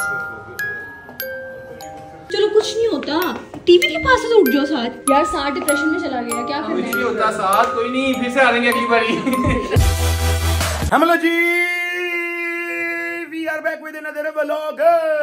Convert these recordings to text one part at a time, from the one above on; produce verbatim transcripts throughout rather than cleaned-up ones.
चलो कुछ नहीं होता, टीवी के पास से तो उठ जाओ साथ। यार साथ डिप्रेशन में चला गया, क्या करना है? कुछ नहीं होता साथ, कोई नहीं, फिर से आ जाएंगे अगली बारी। हेलो जी, we are back with another vlog.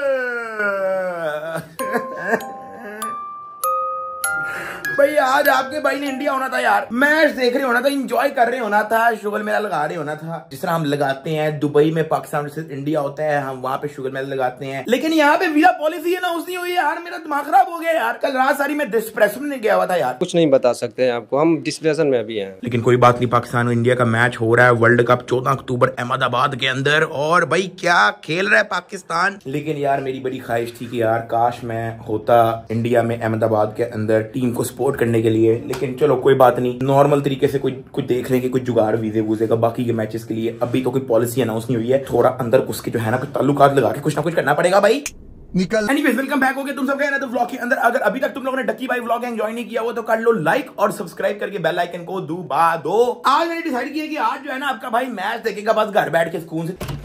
भाई आज आपके भाई ने इंडिया होना था यार, मैच देख रहे होना था, एंजॉय कर रहे होना था, शुगर मेला लगा रहे होना था, जिस तरह हम लगाते हैं दुबई में पाकिस्तान से इंडिया होता है, हम वहाँ पे शुगर मेला लगाते हैं। लेकिन यहाँ पे वीजा पॉलिसी है ना, उसकी हुई यार, मेरा दिमाग खराब हो गया यार। कल रात सारी मैं डिप्रेशन में गया हुआ था यार। कुछ नहीं बता सकते हैं आपको, हम डिप्रेशन में अभी हैं। लेकिन कोई बात नहीं, पाकिस्तान और इंडिया का मैच हो रहा है वर्ल्ड कप चौदह अक्टूबर अहमदाबाद के अंदर, और भाई क्या खेल रहा है पाकिस्तान। लेकिन यार मेरी बड़ी ख्वाहिश थी कि यार काश मैं होता इंडिया में अहमदाबाद के अंदर टीम को सपोर्ट करने के लिए। लेकिन चलो कोई बात नहीं, नॉर्मल तरीके से कोई कुछ देख लेंगे, कुछ जुगाड़ वीजे वूजे का बाकी के मैचेस के लिए। अभी तो कोई पॉलिसी अनाउंस नहीं हुई है, थोड़ा अंदर घुस के जो है ना कुछ ताल्लुकात लगा के कुछ ना कुछ करना पड़ेगा भाई। निकल। एनीवेज वेलकम बैक हो गया तुम सब गए ना तो व्लॉग के अंदर। अगर अभी तक तुम लोगों ने डक्की भाई व्लॉग एंजॉय नहीं किया वो तो कर लो लाइक और सब्सक्राइब करके बेल आइकन को दबा दो। आज मैंने डिसाइड किया कि आज जो है ना आपका भाई मैच देखेगा बस घर बैठ के सुकून से।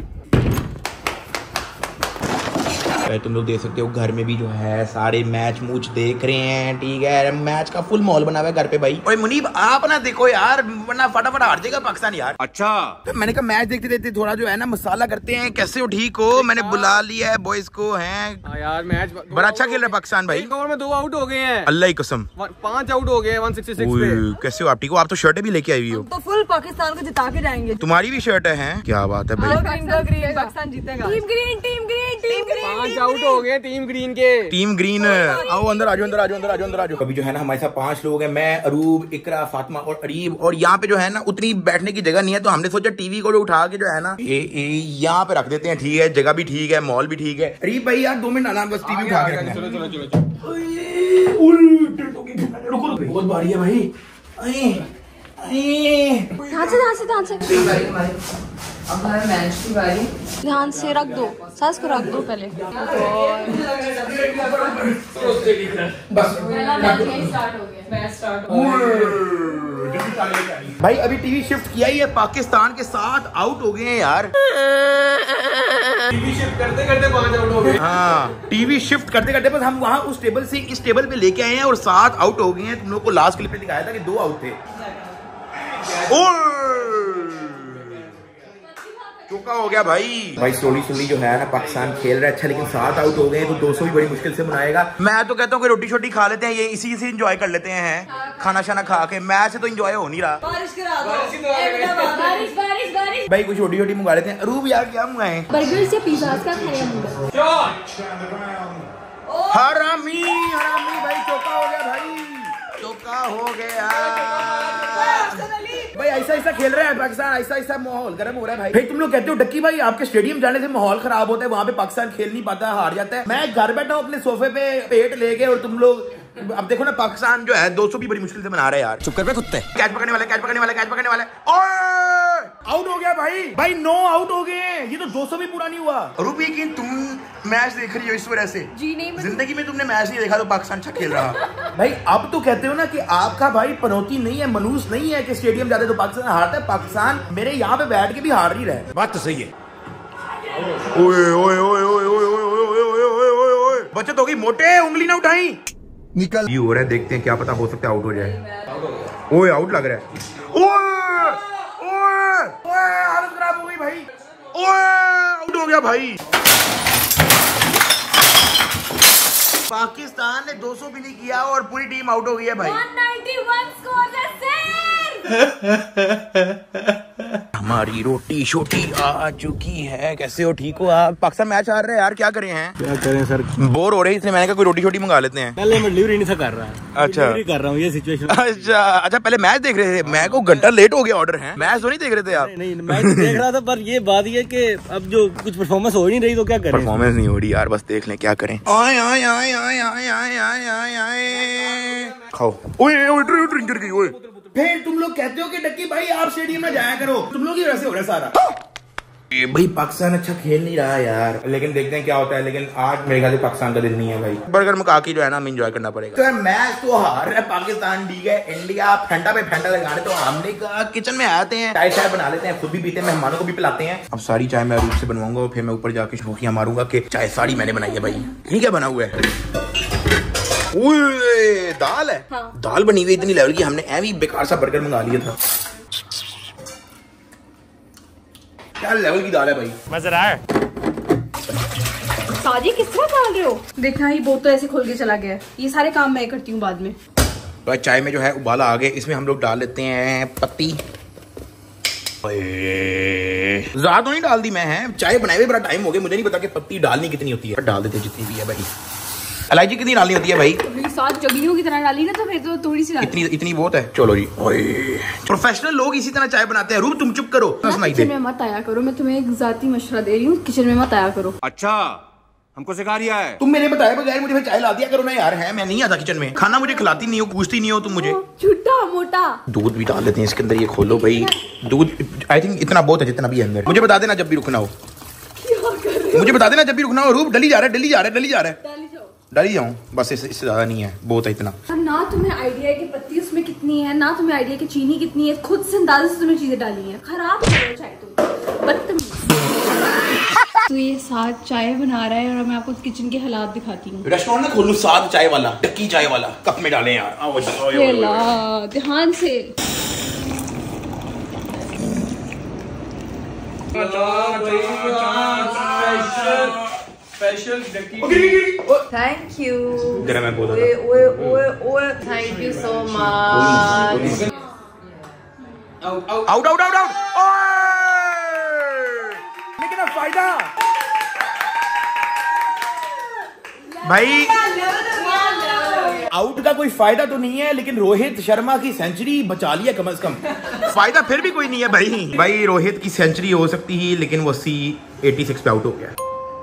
तुम लोग देख सकते हो घर में भी जो है सारे मैच मूच देख रहे हैं, ठीक है, मैच का फुल माहौल बना हुआ है घर पे भाई। ओए मुनीब आप ना देखो यार, वरना फटाफट हार जाएगा पाकिस्तान यार। अच्छा तो मैंने कहा मैच देखते देखते थोड़ा जो है ना मसाला करते हैं। कैसे हो, ठीक हो? मैंने बुला लिया है बॉयज को। हैं यार मैच बड़ा अच्छा खेल रहा है पाकिस्तान भाई। एक ओवर में दो आउट हो गए हैं, अल्लाह की कसम, पांच आउट हो गए एक सौ छियासठ पे। कैसे हो आप, ठीक हो? आप तो शर्ट भी लेके आई हुई हो। तो फुल पाकिस्तान को जिता के जाएंगे। तुम्हारी भी शर्ट है? क्या बात है भाई, पाकिस्तान जीतेगा। Team green, team green, team green. पांच आउट हो गए टीम ग्रीन के। टीम ग्रीन आओ अंदर, आजो अंदर, आजो अंदर, आजो अंदर, आजो। अभी जो है ना हमारे साथ पांच लोग हैं, मैं, अरूब, इकरा, फातिमा और अरीब। और यहाँ पे जो है ना उतनी बैठने की जगह नहीं है, तो हमने सोचा टीवी को उठा के जो है ना ये यहाँ पे रख देते हैं। ठीक है, जगह भी ठीक है, मॉल भी ठीक है। अरीब भाई यार दो मिनट आना, बस टीवी उठा के रखना। चलो चलो चलो बहुत भारी है भाई। ध्यान से ध्यान से ध्यान से अब हमारा मैच की बारी, ध्यान से रख दो, सांस को रख दो पहले। भाई अभी टीवी शिफ्ट किया ही है, पाकिस्तान के साथ आउट हो गए हैं यार। टीवी शिफ्ट करते करते पांच आउट हो गए। हाँ टीवी शिफ्ट करते करते बस हम वहाँ उस टेबल से इस टेबल पे लेके आए हैं और सात आउट हो गए हैं। तुम लोग को लास्ट क्लिप में दिखाया था कि दो आउट थे। चौका हो गया भाई। भाई स्लोली स्लोली जो है ना पाकिस्तान खेल रहा है अच्छा, लेकिन सात आउट हो गए तो दो सौ भी बड़ी मुश्किल से बनाएगा। मैं तो कहता हूँ कि रोटी शोटी खा लेते हैं, ये इसी से एंजॉय कर लेते हैं, खाना शाना खा के। मैच से तो एंजॉय हो नहीं रहा। बारिश करा दो। बारिश बारिश बारिश। भाई कुछ छोटी छोटी मंगा लेते हैं। अरूब यार क्या मंगाए? बर्गर से पिज्जा का खाया। हरामी हरामी भाई, चौका हो गया भाई, चौका हो गया भाई। ऐसा ऐसा खेल रहा है पाकिस्तान, ऐसा ऐसा माहौल गर्म हो रहा है भाई। भाई तुम लोग कहते हो डक्की भाई आपके स्टेडियम जाने से माहौल खराब होता है, वहाँ पे पाकिस्तान खेल नहीं पाता, हार जाता है। मैं घर बैठा हूँ अपने सोफे पे पेट लेके, और तुम लोग अब देखो ना पाकिस्तान जो है दो सौ भी बड़ी मुश्किल से बना रहा है यार। चुप कर बे कुत्ते। कैच पकड़ने वाले, कैच पकड़ने वाले, कैच पकड़ने वाले। आउट हो गया भाई। भाई नौ आउट हो गए हैं, ये तो दो सौ भी पूरा नहीं हुआ। रूबी की तुम मैच देख रही हो इस वजह से? जी नहीं, जिंदगी में तुमने मैच नहीं देखा तो पाकिस्तान अच्छा खेल रहा। भाई अब तो कहते हो ना कि आपका भाई पनौती नहीं है, मनूस नहीं है कि स्टेडियम जाते तो पाकिस्तान हारता है। पाकिस्तान मेरे यहाँ पे बैठ के भी हार नहीं रहा है। बात तो सही है। ओए ओए ओए ओए ओए ओए ओए ओए, बचत होगी मोटे, उंगली ना उठाई। निकल ये हो रहा है, देखते हैं क्या पता हो सकता है आउट हो जाए। ओए आउट लग रहा है। ओए ओए ओए हालत खराब हो गई भाई। ओए आउट हो गया भाई। पाकिस्तान ने दो सौ भी नहीं किया और पूरी टीम आउट हो गई है भाई। एक सौ इक्यानवे स्कोर है हमारी रोटी शोटी आ चुकी है। कैसे हो, ठीक हो आप? पाकिस्तान मैच हार रहे हैं यार, क्या करें हैं? क्या करें सर, बोर हो रहे हैं, इसलिए मैंने कहा कोई रोटी शोटी मंगा लेते हैं। पहले मैं डिलीवरी नहीं था कर रहा है। अच्छा डिलीवरी कर रहा हूँ, ये सिचुएशन। अच्छा अच्छा, पहले मैच देख रहे थे? मैं को घंटा लेट हो गया ऑर्डर है, मैच तो नहीं देख रहे थे आप? नहीं, नहीं मैच देख रहा था, पर ये बात ये कि अब जो कुछ परफॉर्मेंस हो ही नहीं रही तो क्या करें। परफॉर्मेंस नहीं हो रही यार, बस देख लें क्या करें। आए आए आए आए आए आए आए आए आए खाओ। ओए ओए ड्रिंक गिर गई। ओए फिर तुम लोग कहते हो कि डक्की भाई आप स्टेडियम में जाया करो, तुम लोग ही वैसे हो रहा है सारा। भाई पाकिस्तान अच्छा खेल नहीं रहा यार, लेकिन देखते हैं क्या होता है। लेकिन आज मेरे ख्याल से पाकिस्तान का दिन नहीं है भाई। बर्गर मका के जो है ना हमें एंजॉय करना पड़ेगा। तो यार मैच तो हार रहा है पाकिस्तान, ठीक है। इंडिया फेंटा पे फेंटा लगा रहे, तो हमने कहा किचन में आते हैं, चाय चाय बना लेते हैं, खुद भी पीते हैं, मेहमानों को भी पिलाते हैं। अब सारी चाय मैं रूप से बनवाऊंगा, फिर मैं ऊपर जाके शोखियां मारूंगा कि चाय सारी मैंने बनाई है भाई। ये क्या बना हुआ है? ओए दाल है। हाँ। दाल बनी हुई इतनी लेवल की, हमने ऐवी बेकार सा बर्गर मंगा लिया था। क्या लेवल की दाल है भाई, मजा आ है। साजी किस तरह डाल रहे हो? देखना ही बहुत तो ऐसे खोल के चला गया। ये सारे काम मैं करती हूँ बाद में। तो चाय में जो है उबाला आ गया, इसमें हम लोग डाल लेते हैं पत्ती। ज्यादा तो नहीं डाल दी मैं, है चाय बनाए हुए बड़ा टाइम हो गया, मुझे नहीं पता कि पत्ती डालनी कितनी होती है। डाल देते जितनी भी है भाई। इलायची कितनी डालनी होती है भाई? सात जगलियों की तरह डाली ना, तो फिर तो थोड़ी सी इतनी इतनी बहुत है। चलो जी, प्रोफेशनल लोग इसी तरह चाय बनाते हैं। रूप तुम चुप करो, सुनाई दे। किचन में मत आया करो, मैं तुम्हें एक जाती मशवरा दे रही हूँ, किचन में मत आया करो। अच्छा हमको सिखा रिया है? तुम मेरे बताए बगैर मुझे चाय ला दिया करो ना यार। है मैं नहीं आता किचन में, खाना मुझे खिलाती नहीं हो, पूछती नहीं हो तुम मुझे। झूठा मोटा। दूध भी डाल देते हैं इसके अंदर, ये खोलो भाई। दूध आई थिंक इतना बहुत है जितना भी है अंदर। मुझे बता देना जब भी रुकना हो, मुझे बता देना जब भी रुकना हो। रूप डली जा रहा है, डली जा रहा है, डली जा रहा है, डली जाऊं बस, इससे इससे ज्यादा नहीं है, बहुत है इतना। ना तुम्हें आइडिया है कि पत्ती उसमें कितनी है, ना तुम्हें आइडिया कि चीनी कितनी है, खुद से अंदाजे से तुमने चीजें डाली हैं। खराब हो रहा है चाय तुम, बदतमीज। तो ये साथ चाय बना रहा है और मैं आपको किचन के हालात दिखाती हूँ। रेस्टोरेंट ना खोलूं, साथ चाय वाला, टक्की चाय वाला, कप में डालें यार। आओ आओ ध्यान से। Thank you. जरा मैं बोल ओए ओए ओए ओए Thank you so much. Out out out out. लेकिन अब फायदा भाई, आउट का कोई फायदा तो नहीं है, लेकिन रोहित शर्मा की सेंचुरी बचा लिया कम से कम। फायदा फिर भी कोई नहीं है भाई। भाई रोहित की सेंचुरी हो सकती है, लेकिन वो सी एटी सिक्स पे आउट हो गया।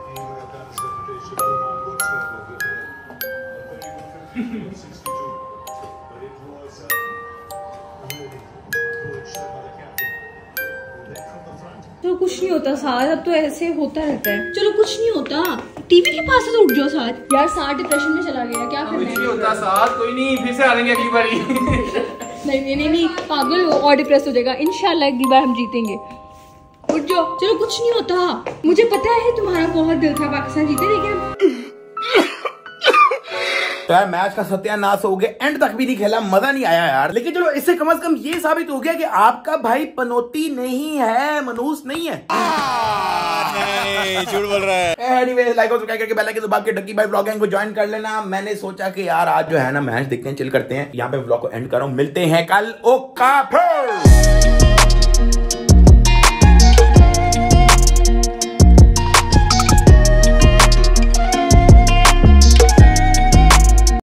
तो कुछ नहीं होता साथ, अब तो ऐसे होता रहता है। चलो कुछ नहीं होता, टीवी के पास से तो उठ जाओ साथ। यार साथ डिप्रेशन में चला गया, क्या करना है? कुछ नहीं होता साथ, कोई नहीं, फिर से आ जाएंगे अगली बारी। नहीं नहीं नहीं नहीं पागल हो, और डिप्रेस हो जाएगा। इंशाल्लाह अगली बार हम जीतेंगे। उठ जाओ। चलो कुछ नहीं होता, मुझे पता है तुम्हारा बहुत दिल था पाकिस्तान जीते, लेकिन तो यार मैच का सत्यानाश हो गया, एंड तक भी नहीं खेला, मजा नहीं आया यार। लेकिन चलो इससे कम से कम ये साबित हो गया कि आपका भाई पनौती नहीं है, मनूस नहीं है। नहीं, झूठ बोल रहा है। एनीवेज लाइक और सब्सक्राइब करके बेल आइकन दबा के डक्की भाई व्लॉगिंग को ज्वाइन कर लेना। मैंने सोचा कि यार आज जो है ना मैच देखते हैं, चिल करते हैं। यहाँ पे व्लॉग को एंड कर रहा हूँ, मिलते हैं कल। ओका।